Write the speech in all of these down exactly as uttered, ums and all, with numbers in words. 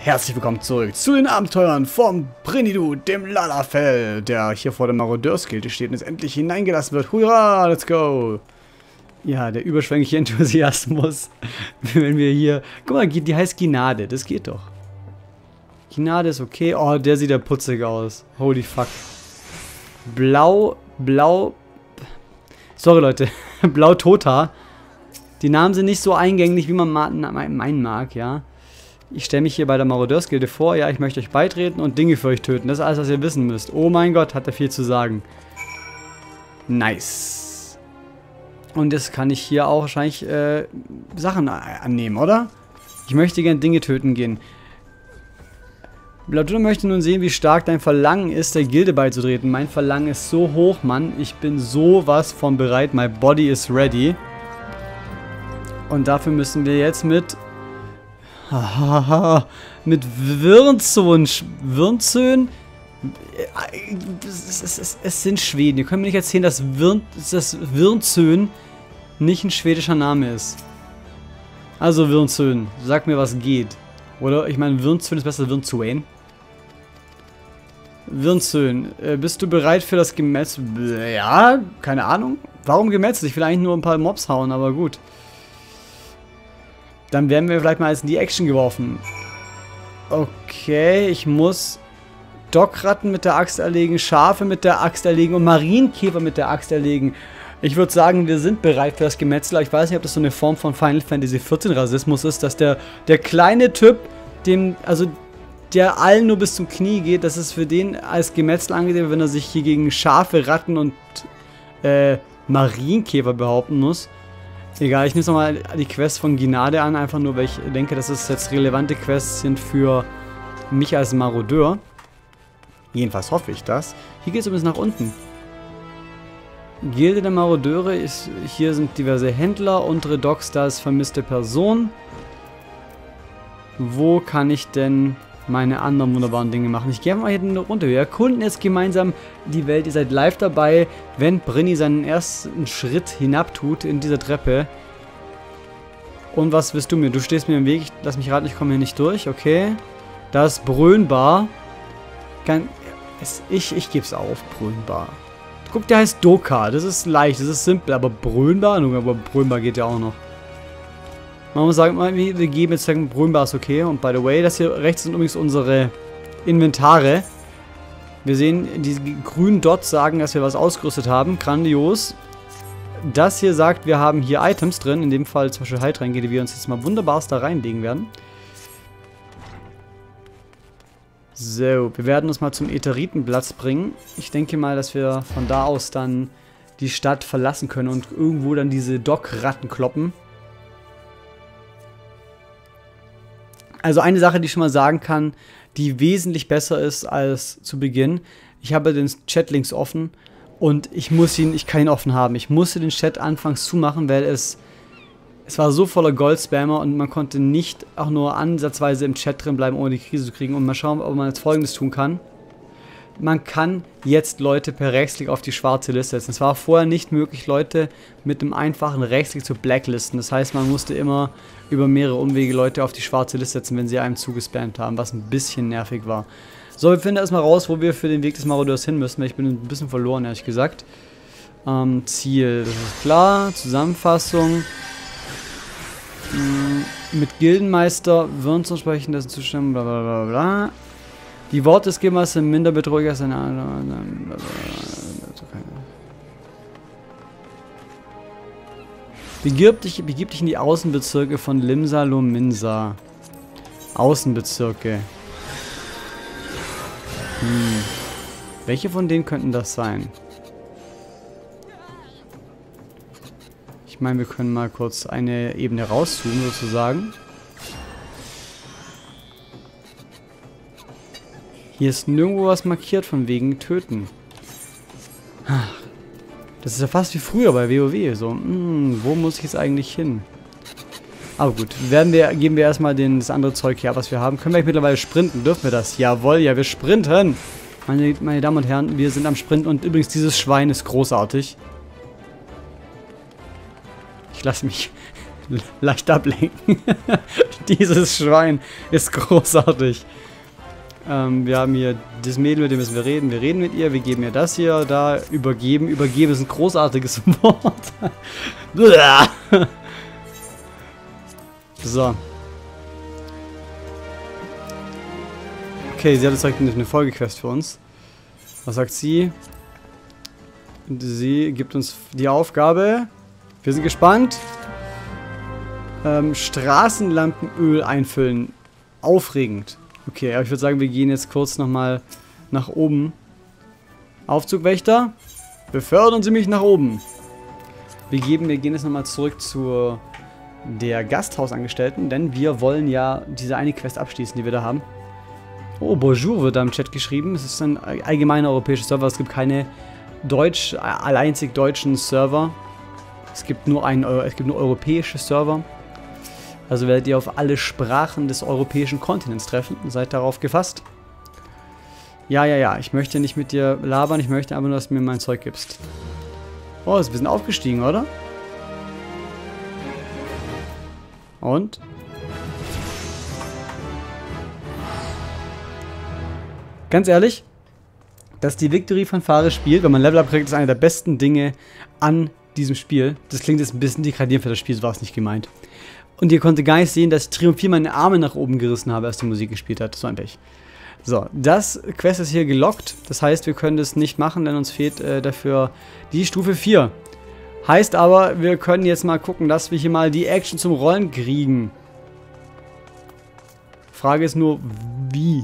herzlich willkommen zurück zu den Abenteuern vom Brinidu, dem Lalafell, der hier vor der Marodeursgilde steht und jetzt endlich hineingelassen wird. Hurra, let's go! Ja, der überschwängliche Enthusiasmus, wenn wir hier... Guck mal, die heißt Gnade, das geht doch. Gnade ist okay. Oh, der sieht ja putzig aus. Holy fuck. Blau, blau... Sorry, Leute. Blau Tota. Die Namen sind nicht so eingänglich, wie man meinen mag, ja. Ich stelle mich hier bei der Marodeursgilde vor, ja, ich möchte euch beitreten und Dinge für euch töten. Das ist alles, was ihr wissen müsst. Oh mein Gott, hat er viel zu sagen. Nice. Und jetzt kann ich hier auch wahrscheinlich äh, Sachen annehmen, oder? Ich möchte gerne Dinge töten gehen. Bladuna möchte nun sehen, wie stark dein Verlangen ist, der Gilde beizutreten. Mein Verlangen ist so hoch, Mann. Ich bin sowas von bereit. My body is ready. Und dafür müssen wir jetzt mit... Hahaha, mit Wirnzön, Wirnzön, es, es, es, es sind Schweden. Ihr könnt mir nicht erzählen, dass, Wirn, dass Wirnzön nicht ein schwedischer Name ist. Also Wirnzön, sag mir, was geht. Oder, ich meine, Wirnzön ist besser als Wirnzön. Wirnzön, äh, bist du bereit für das Gemetzel? Ja, keine Ahnung. Warum Gemetzel? Ich will eigentlich nur ein paar Mobs hauen, aber gut. Dann werden wir vielleicht mal jetzt in die Action geworfen. Okay, ich muss Dockratten mit der Axt erlegen, Schafe mit der Axt erlegen und Marienkäfer mit der Axt erlegen. Ich würde sagen, wir sind bereit für das Gemetzel. Ich weiß nicht, ob das so eine Form von Final Fantasy vierzehn Rassismus ist, dass der, der kleine Typ, dem, also der allen nur bis zum Knie geht, dass es für den als Gemetzel angesehen wird, wenn er sich hier gegen Schafe, Ratten und äh, Marienkäfer behaupten muss. Egal, ich nehme nochmal die Quest von Gnade an, einfach nur, weil ich denke, dass es jetzt relevante Quests sind für mich als Marodeur. Jedenfalls hoffe ich das. Hier geht es übrigens nach unten. Gilde der Marodeure ist, hier sind diverse Händler, untere Docks, da ist vermisste Person. Wo kann ich denn meine anderen wunderbaren Dinge machen? Ich gehe mal hier runter. Wir erkunden jetzt gemeinsam die Welt. Ihr seid live dabei, wenn Brini seinen ersten Schritt hinabtut in dieser Treppe. Und was willst du mir? Du stehst mir im Weg. Ich, lass mich raten, ich komme hier nicht durch. Okay. Da ist Brönbar. Kann, es, ich ich gebe es auf. Brönbar. Guck, der heißt Doka. Das ist leicht, das ist simpel. Aber Brönbar? Aber Brönbar geht ja auch noch. Man muss sagen, wir geben jetzt sagen, Brönbar ist okay. Und by the way, das hier rechts sind übrigens unsere Inventare. Wir sehen, die grünen Dots sagen, dass wir was ausgerüstet haben. Grandios. Das hier sagt, wir haben hier Items drin. In dem Fall zum Beispiel Heiltränke, die wir uns jetzt mal wunderbarst da reinlegen werden. So, wir werden uns mal zum Ätheritenplatz bringen. Ich denke mal, dass wir von da aus dann die Stadt verlassen können und irgendwo dann diese Dock-Ratten kloppen. Also eine Sache, die ich schon mal sagen kann, die wesentlich besser ist als zu Beginn. Ich habe den Chat links offen und ich muss ihn, ich kann ihn offen haben. Ich musste den Chat anfangs zumachen, weil es, es war so voller Gold-Spammer und man konnte nicht auch nur ansatzweise im Chat drin bleiben, ohne die Krise zu kriegen. Und mal schauen, ob man jetzt Folgendes tun kann. Man kann jetzt Leute per Rechtsklick auf die schwarze Liste setzen. Es war vorher nicht möglich, Leute mit einem einfachen Rechtsklick zu blacklisten. Das heißt, man musste immer über mehrere Umwege Leute auf die schwarze Liste setzen, wenn sie einem zugespammt haben, was ein bisschen nervig war. So, wir finden erstmal raus, wo wir für den Weg des Marodeurs hin müssen, weil ich bin ein bisschen verloren, ehrlich gesagt. Ähm, Ziel, das ist klar. Zusammenfassung. Ähm, mit Gildenmeister, Würden zu sprechen, das zustimmen, bla bla bla bla. Die Worte des Gimmers sind minder bedrohlich als eine andere. Begib dich, begib dich in die Außenbezirke von Limsa Lominsa. Außenbezirke. Hm. Welche von denen könnten das sein? Ich meine, wir können mal kurz eine Ebene rauszoomen, sozusagen. Hier ist nirgendwo was markiert von wegen Töten. Das ist ja fast wie früher bei WoW. So, mh, wo muss ich jetzt eigentlich hin? Aber gut, werden wir, geben wir erstmal den, das andere Zeug her, was wir haben. Können wir mittlerweile sprinten? Dürfen wir das? Jawohl, ja, wir sprinten. Meine, meine Damen und Herren, wir sind am Sprinten. Und übrigens, dieses Schwein ist großartig. Ich lasse mich leicht ablenken. Dieses Schwein ist großartig. Ähm, wir haben hier das Mädel, mit dem müssen wir reden. Wir reden mit ihr, wir geben ihr das hier, da, übergeben. Übergeben ist ein großartiges Wort. So. Okay, sie hat jetzt direkt eine Folgequest für uns. Was sagt sie? Sie gibt uns die Aufgabe. Wir sind gespannt. Ähm, Straßenlampenöl einfüllen. Aufregend. Okay, aber ich würde sagen, wir gehen jetzt kurz nochmal nach oben. Aufzugwächter, befördern Sie mich nach oben. Wir, geben, wir gehen jetzt nochmal zurück zu der Gasthausangestellten, denn wir wollen ja diese eine Quest abschließen, die wir da haben. Oh, Bonjour wird da im Chat geschrieben. Es ist ein allgemeiner europäischer Server. Es gibt keine deutsch, alleinzig deutschen Server. Es gibt nur einen, es gibt nur europäische Server. Also werdet ihr auf alle Sprachen des europäischen Kontinents treffen. Seid darauf gefasst. Ja, ja, ja. Ich möchte nicht mit dir labern. Ich möchte einfach nur, dass du mir mein Zeug gibst. Oh, ist ein bisschen aufgestiegen, oder? Und? Ganz ehrlich, dass die Victory-Fanfare spielt, wenn man Level-Up kriegt, ist eine der besten Dinge an diesem Spiel. Das klingt jetzt ein bisschen degradierend für das Spiel, so war es nicht gemeint. Und ihr konntet gar nicht sehen, dass ich triumphier meine Arme nach oben gerissen habe, als die Musik gespielt hat. Das war ein Pech. So, das Quest ist hier gelockt. Das heißt, wir können das nicht machen, denn uns fehlt äh, dafür die Stufe vier. Heißt aber, wir können jetzt mal gucken, dass wir hier mal die Action zum Rollen kriegen. Frage ist nur, wie?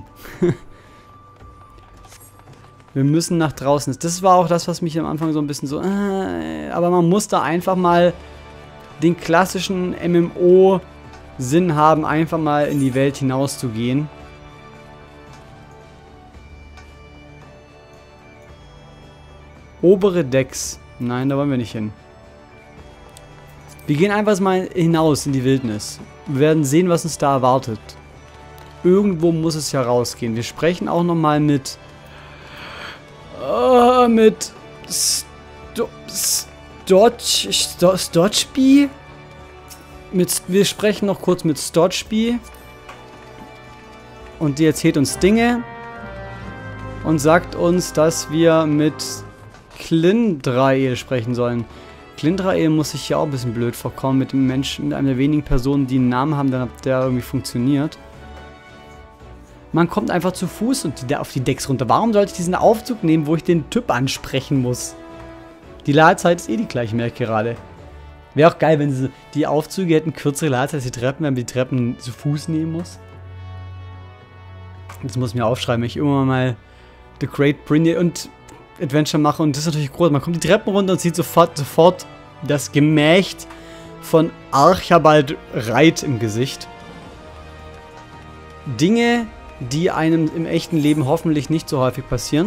Wir müssen nach draußen. Das war auch das, was mich am Anfang so ein bisschen so... Äh, aber man muss da einfach mal den klassischen M M O-Sinn haben, einfach mal in die Welt hinaus zu gehen. Obere Decks. Nein, da wollen wir nicht hin. Wir gehen einfach mal hinaus in die Wildnis. Wir werden sehen, was uns da erwartet. Irgendwo muss es ja rausgehen. Wir sprechen auch nochmal mit... Uh, mit... Sto Stotch... Sto Stotchby? Mit, wir sprechen noch kurz mit Stotchby. Und die erzählt uns Dinge. Und sagt uns, dass wir mit Klindrael sprechen sollen. Klindrael muss sich hier auch ein bisschen blöd vorkommen mit dem Menschen, mit einer der wenigen Personen, die einen Namen haben, dann ob der irgendwie funktioniert. Man kommt einfach zu Fuß und die, auf die Decks runter. Warum sollte ich diesen Aufzug nehmen, wo ich den Typ ansprechen muss? Die Ladezeit ist eh die gleiche, merke ich gerade. Wäre auch geil, wenn sie, die Aufzüge hätten kürzere Ladezeit als die Treppen, wenn man die Treppen zu Fuß nehmen muss. Das muss ich mir aufschreiben, wenn ich irgendwann mal The Great Briny und Adventure mache. Und das ist natürlich groß. Man kommt die Treppen runter und sieht sofort, sofort das Gemächt von Archibald Reit im Gesicht. Dinge, die einem im echten Leben hoffentlich nicht so häufig passieren.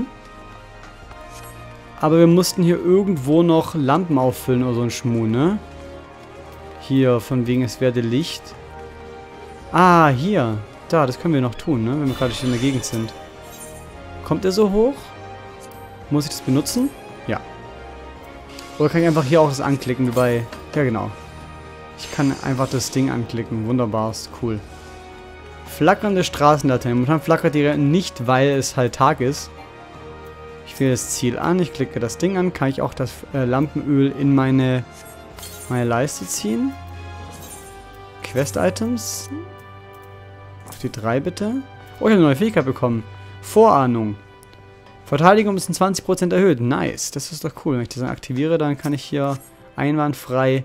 Aber wir mussten hier irgendwo noch Lampen auffüllen oder so ein Schmuh, ne? Hier, von wegen es werde Licht. Ah, hier. Da, das können wir noch tun, ne? Wenn wir gerade in der Gegend sind. Kommt er so hoch? Muss ich das benutzen? Ja. Oder kann ich einfach hier auch das anklicken, wie bei... Ja, genau. Ich kann einfach das Ding anklicken. Wunderbar, ist cool. Flackernde Straßenlaterne. Momentan flackert die nicht, weil es halt Tag ist. Ich wähle das Ziel an, ich klicke das Ding an. Kann ich auch das äh, Lampenöl in meine, meine Leiste ziehen? Quest-Items. Auf die drei bitte. Oh, ich habe eine neue Fähigkeit bekommen. Vorahnung. Verteidigung ist um zwanzig Prozent erhöht. Nice, das ist doch cool. Wenn ich das dann aktiviere, dann kann ich hier einwandfrei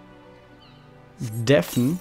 deffen.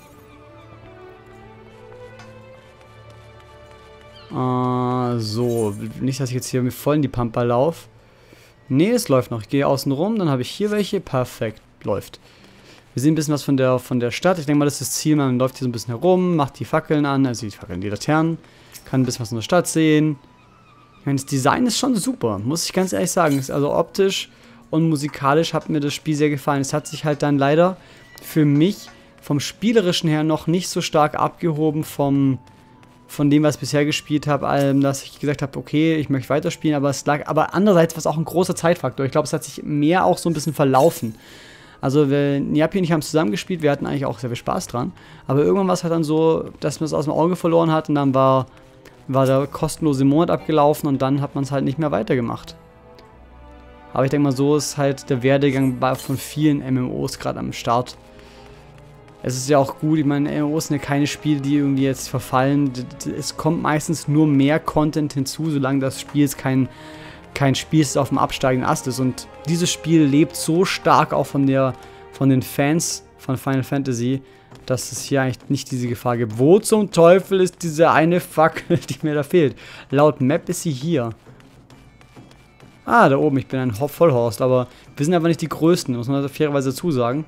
Uh, so, nicht, dass ich jetzt hier voll in die Pampa laufe. Ne, es läuft noch. Ich gehe außen rum, dann habe ich hier welche. Perfekt, läuft. Wir sehen ein bisschen was von der, von der Stadt. Ich denke mal, das ist das Ziel. Man läuft hier so ein bisschen herum, macht die Fackeln an, also die Fackeln, die Laternen. Kann ein bisschen was von der Stadt sehen. Ich meine, das Design ist schon super, muss ich ganz ehrlich sagen. Also optisch und musikalisch hat mir das Spiel sehr gefallen. Es hat sich halt dann leider für mich vom Spielerischen her noch nicht so stark abgehoben vom... von dem, was ich bisher gespielt habe, dass ich gesagt habe, okay, ich möchte weiterspielen, aber es lag, aber andererseits war es auch ein großer Zeitfaktor. Ich glaube, es hat sich mehr auch so ein bisschen verlaufen. Also Njapi und ich haben zusammen gespielt, wir hatten eigentlich auch sehr viel Spaß dran. Aber irgendwann war es halt dann so, dass man es aus dem Auge verloren hat und dann war, war der kostenlose Monat abgelaufen und dann hat man es halt nicht mehr weitergemacht. Aber ich denke mal, so ist halt der Werdegang von vielen M M Os gerade am Start. Es ist ja auch gut, ich meine, M M Os sind ja keine Spiele, die irgendwie jetzt verfallen. Es kommt meistens nur mehr Content hinzu, solange das Spiel jetzt kein, kein Spiel ist, das auf dem absteigenden Ast ist. Und dieses Spiel lebt so stark auch von, der, von den Fans von Final Fantasy, dass es hier eigentlich nicht diese Gefahr gibt. Wo zum Teufel ist diese eine Fackel, die mir da fehlt? Laut Map ist sie hier. Ah, da oben, ich bin ein Vollhorst, aber wir sind einfach nicht die Größten, muss man fairerweise dazu sagen.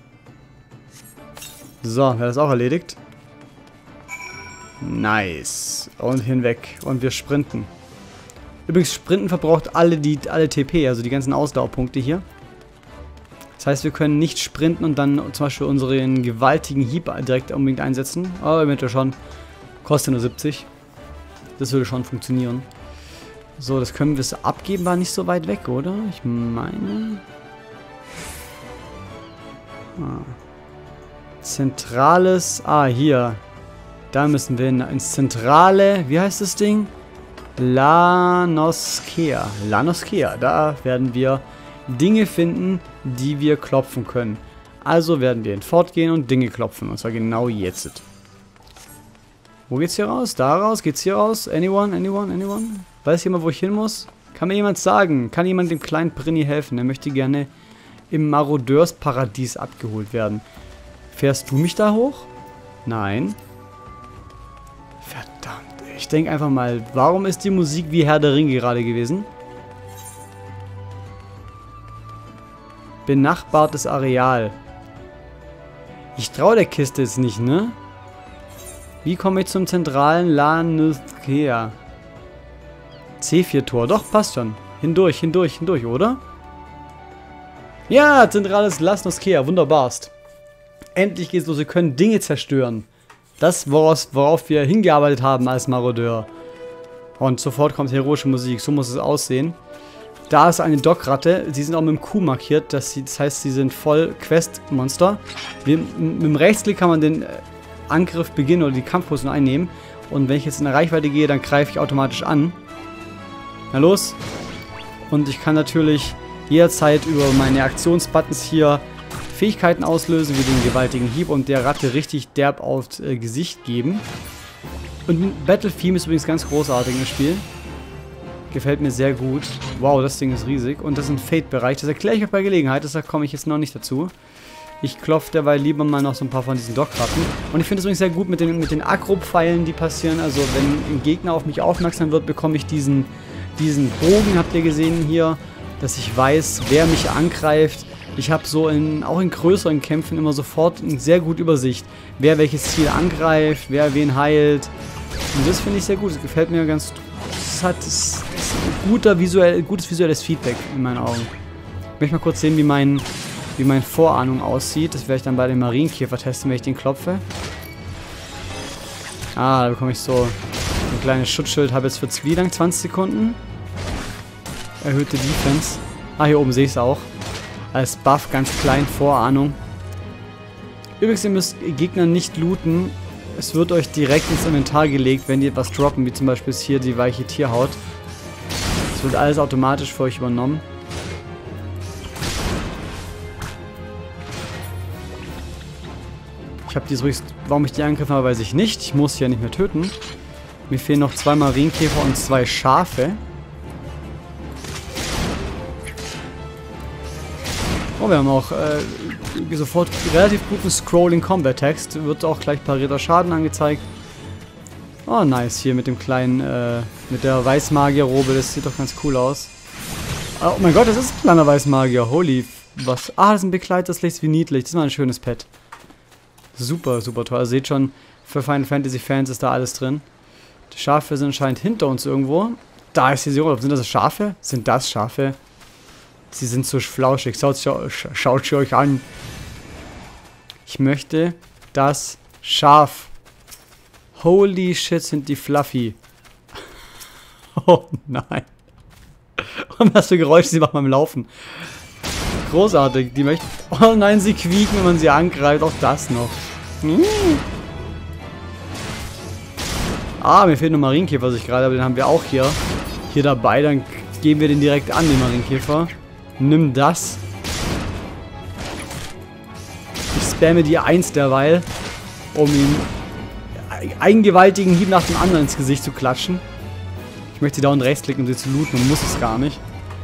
So, wäre das auch erledigt. Nice. Und hinweg. Und wir sprinten. Übrigens, Sprinten verbraucht alle, die, alle T P, also die ganzen Ausdauerpunkte hier. Das heißt, wir können nicht sprinten und dann zum Beispiel unseren gewaltigen Hieb direkt unbedingt einsetzen. Aber eventuell schon. Kostet nur siebzig. Das würde schon funktionieren. So, das können wir es abgeben, war nicht so weit weg, oder? Ich meine... Ah. Zentrales... Ah, hier. Da müssen wir hin, ins Zentrale... Wie heißt das Ding? La Noscea. La Noscea. Da werden wir Dinge finden, die wir klopfen können. Also werden wir fortgehen und Dinge klopfen. Und zwar genau jetzt. Wo geht's hier raus? Da raus? Geht's hier raus? Anyone? Anyone? Anyone? Weiß jemand, wo ich hin muss? Kann mir jemand sagen? Kann jemand dem kleinen Brinny helfen? Er möchte gerne im Marodeursparadies abgeholt werden. Fährst du mich da hoch? Nein. Verdammt. Ich denke einfach mal, warum ist die Musik wie Herr der Ringe gerade gewesen? Benachbartes Areal. Ich traue der Kiste jetzt nicht, ne? Wie komme ich zum zentralen La Noscea? C vier Tor. Doch, passt schon. Hindurch, hindurch, hindurch, oder? Ja, zentrales La Noscea. Wunderbarst. Endlich geht's los. Wir können Dinge zerstören. Das, woraus, worauf wir hingearbeitet haben als Marodeur. Und sofort kommt heroische Musik. So muss es aussehen. Da ist eine Dockratte. Sie sind auch mit dem Q markiert. Das, das heißt, sie sind voll Quest-Monster. Mit dem Rechtsklick kann man den Angriff beginnen oder die Kampfposition einnehmen. Und wenn ich jetzt in der Reichweite gehe, dann greife ich automatisch an. Na los. Und ich kann natürlich jederzeit über meine Aktionsbuttons hier Fähigkeiten auslösen, wie den gewaltigen Hieb und der Ratte richtig derb aufs äh, Gesicht geben. Und Battle Theme ist übrigens ganz großartig im Spiel. Gefällt mir sehr gut. Wow, das Ding ist riesig. Und das ist ein Fate-Bereich. Das erkläre ich euch bei Gelegenheit, deshalb komme ich jetzt noch nicht dazu. Ich klopfe dabei lieber mal noch so ein paar von diesen Dockratten. Und ich finde es übrigens sehr gut mit den, mit den Aggro-Pfeilen, die passieren. Also wenn ein Gegner auf mich aufmerksam wird, bekomme ich diesen, diesen Bogen, habt ihr gesehen hier, dass ich weiß, wer mich angreift. Ich habe so in, auch in größeren Kämpfen immer sofort eine sehr gute Übersicht, wer welches Ziel angreift, wer wen heilt. Und das finde ich sehr gut. Das gefällt mir ganz. Das hat das ist ein guter visuell, gutes visuelles Feedback in meinen Augen. Ich möchte mal kurz sehen, wie mein, wie meine Vorahnung aussieht. Das werde ich dann bei dem Marienkäfer testen, wenn ich den klopfe. Ah, da bekomme ich so ein kleines Schutzschild. Habe jetzt für wie lang? zwanzig Sekunden. Erhöhte Defense. Ah, hier oben sehe ich es auch. Als Buff, ganz klein, Vorahnung. Übrigens, ihr müsst Gegner nicht looten. Es wird euch direkt ins Inventar gelegt, wenn die etwas droppen, wie zum Beispiel hier die weiche Tierhaut. Es wird alles automatisch für euch übernommen. Ich habe die übrigens, warum ich die angegriffen habe, weiß ich nicht. Ich muss sie ja nicht mehr töten. Mir fehlen noch zwei Marienkäfer und zwei Schafe. Oh, wir haben auch äh, sofort relativ guten Scrolling-Combat-Text. Wird auch gleich parierter Schaden angezeigt. Oh, nice. Hier mit dem kleinen, äh, mit der Weißmagier-Robe. Das sieht doch ganz cool aus. Oh mein Gott, das ist ein kleiner Weißmagier. Holy, was? Ah, das ist ein Begleiter, das Licht wie niedlich. Das ist mal ein schönes Pet. Super, super toll. Also seht schon, für Final Fantasy-Fans ist da alles drin. Die Schafe sind anscheinend hinter uns irgendwo. Da ist die Serie. Sind das Schafe? Sind das Schafe? Sie sind so flauschig. Schaut, schaut sie euch an. Ich möchte das Schaf. Holy shit, sind die fluffy. Oh nein. Und was für Geräusche sie machen beim Laufen. großartig. Die möchten... Oh nein, sie quieken, wenn man sie angreift. Auch das noch. Hm. Ah, mir fehlt nur Marienkäfer, sich gerade, aber den haben wir auch hier, hier dabei. Dann geben wir den direkt an, den Marienkäfer. Nimm das. Ich spamme die eins derweil, um ihm einen gewaltigen Hieb nach dem anderen ins Gesicht zu klatschen. Ich möchte da und rechts klicken, um sie zu looten und muss es gar nicht.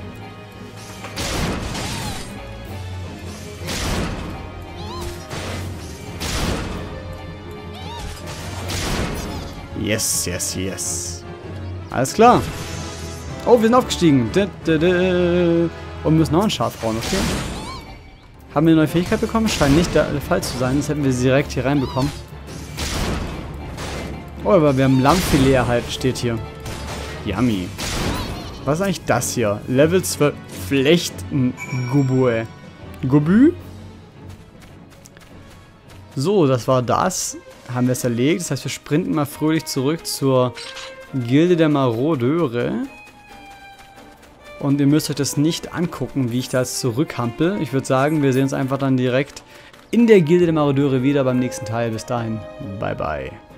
Yes, yes, yes. Alles klar. Oh, wir sind aufgestiegen. Und müssen noch ein Schaf bauen, okay? Haben wir eine neue Fähigkeit bekommen? Scheint nicht der Fall zu sein. Das hätten wir sie direkt hier reinbekommen. Oh, aber wir haben Lammfilet erhalten, steht hier. Yummy. Was ist eigentlich das hier? Level zwölf Flechten-Gubue. Gubü? So, das war das. Haben wir es erlegt. Das heißt, wir sprinten mal fröhlich zurück zur Gilde der Marodeure. Und ihr müsst euch das nicht angucken, wie ich da jetzt zurückhampel. Ich würde sagen, wir sehen uns einfach dann direkt in der Gilde der Marodeure wieder beim nächsten Teil. Bis dahin, bye bye.